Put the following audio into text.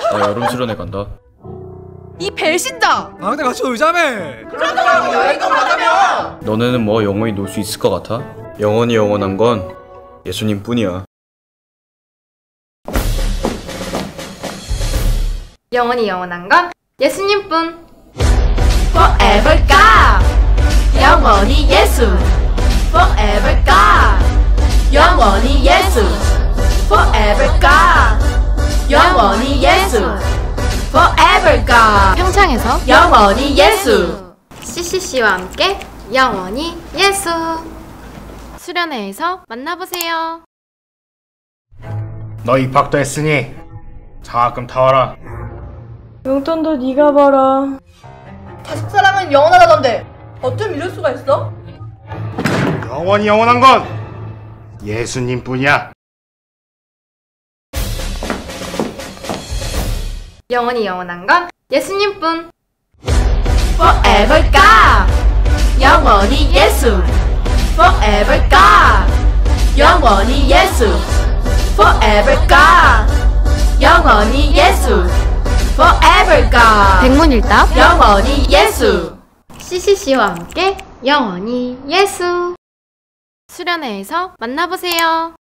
나 여름 수련회 간다. 이 배신자! 근데 같이 놀자며. 그렇다고 여행도 가자며! 너네는 뭐 영원히 놀 수 있을 것 같아? 영원히 영원한 건 예수님 뿐이야. 영원히 영원한 건 예수님뿐. Forever God. 영원히 예수. Forever God. 영원히 예수. Forever God. 영원히 예수. Forever God. 평창에서 영원히 예수. CCC와 함께 영원히 예수. 수련회에서 만나보세요. 너 입학도 했으니 장학금 타와라. 용돈도 네가 벌어. 자식 사랑은 영원하다던데 어쩜 이럴 수가 있어? 영원히 영원한 건 예수님뿐이야. 영원히 영원한 건 예수님뿐. Forever God. 영원히 예수. Forever God. 영원히 예수. Forever God. 영원히 예수. Forever God. 백문일답 영원히 예수. CCC와 함께 영원히 예수. 수련회에서 만나보세요.